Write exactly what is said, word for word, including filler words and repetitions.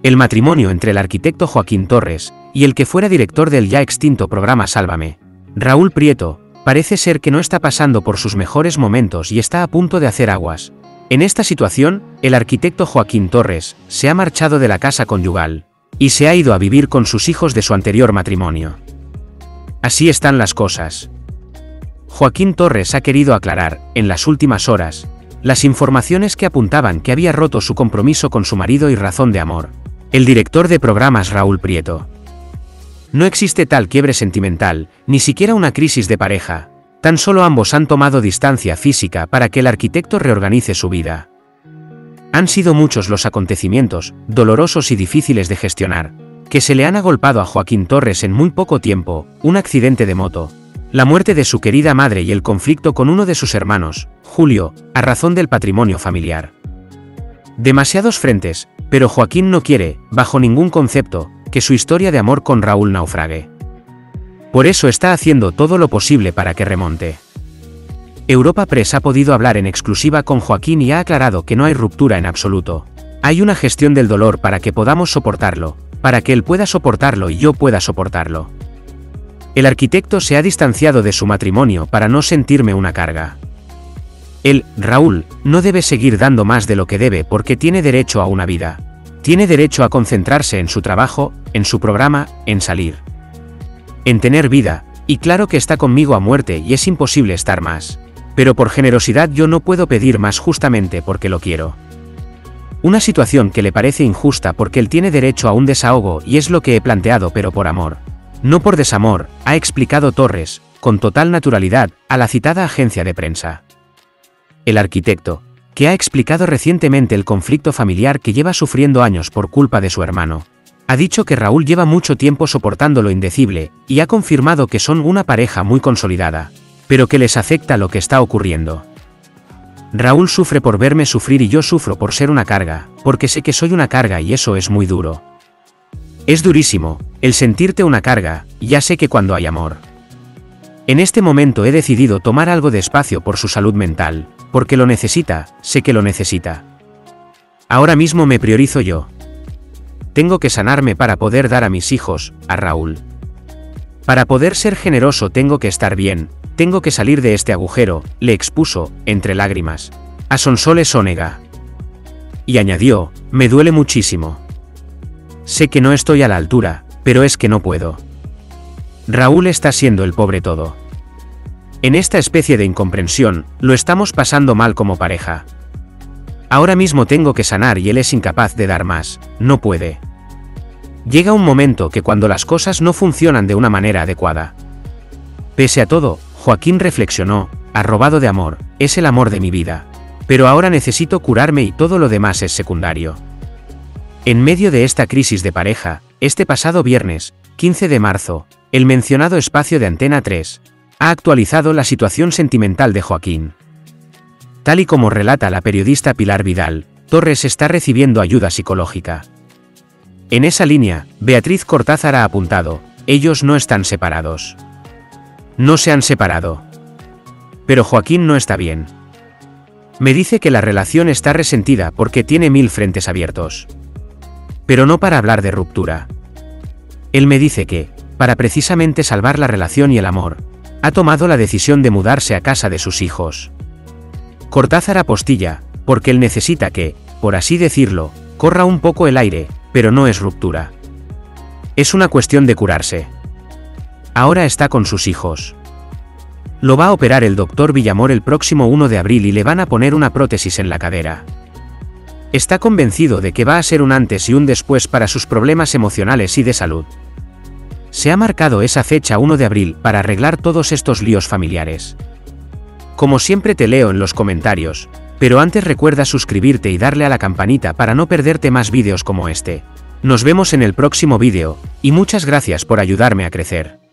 El matrimonio entre el arquitecto Joaquín Torres y el que fuera director del ya extinto programa Sálvame, Raúl Prieto, parece ser que no está pasando por sus mejores momentos y está a punto de hacer aguas. En esta situación, el arquitecto Joaquín Torres se ha marchado de la casa conyugal y se ha ido a vivir con sus hijos de su anterior matrimonio. Así están las cosas. Joaquín Torres ha querido aclarar, en las últimas horas, las informaciones que apuntaban que había roto su compromiso con su marido y razón de amor, el director de programas Raúl Prieto. No existe tal quiebre sentimental, ni siquiera una crisis de pareja, tan solo ambos han tomado distancia física para que el arquitecto reorganice su vida. Han sido muchos los acontecimientos, dolorosos y difíciles de gestionar, que se le han agolpado a Joaquín Torres en muy poco tiempo: un accidente de moto, la muerte de su querida madre y el conflicto con uno de sus hermanos, Julio, a razón del patrimonio familiar. Demasiados frentes, pero Joaquín no quiere, bajo ningún concepto, que su historia de amor con Raúl naufrague. Por eso está haciendo todo lo posible para que remonte. Europa Press ha podido hablar en exclusiva con Joaquín y ha aclarado que no hay ruptura en absoluto. Hay una gestión del dolor para que podamos soportarlo, para que él pueda soportarlo y yo pueda soportarlo. El arquitecto se ha distanciado de su matrimonio para no sentirme una carga. Él, Raúl, no debe seguir dando más de lo que debe porque tiene derecho a una vida. Tiene derecho a concentrarse en su trabajo, en su programa, en salir. En tener vida, y claro que está conmigo a muerte y es imposible estar más. Pero por generosidad yo no puedo pedir más justamente porque lo quiero. Una situación que le parece injusta porque él tiene derecho a un desahogo y es lo que he planteado, pero por amor. No por desamor, ha explicado Torres, con total naturalidad, a la citada agencia de prensa. El arquitecto, que ha explicado recientemente el conflicto familiar que lleva sufriendo años por culpa de su hermano, ha dicho que Raúl lleva mucho tiempo soportando lo indecible, y ha confirmado que son una pareja muy consolidada, pero que les afecta lo que está ocurriendo. Raúl sufre por verme sufrir y yo sufro por ser una carga, porque sé que soy una carga y eso es muy duro. Es durísimo, el sentirte una carga, ya sé que cuando hay amor. En este momento he decidido tomar algo de espacio por su salud mental, porque lo necesita, sé que lo necesita. Ahora mismo me priorizo yo. Tengo que sanarme para poder dar a mis hijos, a Raúl. Para poder ser generoso tengo que estar bien, tengo que salir de este agujero, le expuso, entre lágrimas, a Sonsoles Onega. Y añadió: me duele muchísimo. Sé que no estoy a la altura, pero es que no puedo. Raúl está siendo el pobre todo. En esta especie de incomprensión, lo estamos pasando mal como pareja. Ahora mismo tengo que sanar y él es incapaz de dar más, no puede. Llega un momento que cuando las cosas no funcionan de una manera adecuada. Pese a todo, Joaquín reflexionó: arrobado de amor, es el amor de mi vida. Pero ahora necesito curarme y todo lo demás es secundario. En medio de esta crisis de pareja, este pasado viernes, quince de marzo, el mencionado espacio de Antena tres ha actualizado la situación sentimental de Joaquín. Tal y como relata la periodista Pilar Vidal, Torres está recibiendo ayuda psicológica. En esa línea, Beatriz Cortázar ha apuntado: ellos no están separados. No se han separado. Pero Joaquín no está bien. Me dice que la relación está resentida porque tiene mil frentes abiertos. Pero no para hablar de ruptura. Él me dice que, para precisamente salvar la relación y el amor, ha tomado la decisión de mudarse a casa de sus hijos. Cortázar apostilla, porque él necesita que, por así decirlo, corra un poco el aire, pero no es ruptura. Es una cuestión de curarse. Ahora está con sus hijos. Lo va a operar el doctor Villamor el próximo uno de abril y le van a poner una prótesis en la cadera. Está convencido de que va a ser un antes y un después para sus problemas emocionales y de salud. Se ha marcado esa fecha uno de abril para arreglar todos estos líos familiares. Como siempre te leo en los comentarios, pero antes recuerda suscribirte y darle a la campanita para no perderte más vídeos como este. Nos vemos en el próximo vídeo, y muchas gracias por ayudarme a crecer.